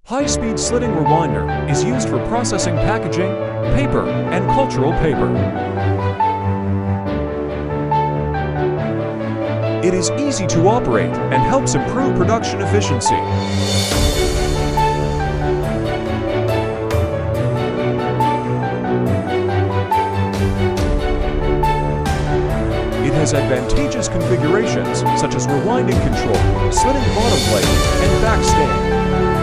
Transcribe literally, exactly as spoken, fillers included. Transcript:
High-Speed Slitting Rewinder is used for processing packaging, paper, and cultural paper. It is easy to operate and helps improve production efficiency. It has advantageous configurations such as rewinding control, slitting bottom plate, and backstand.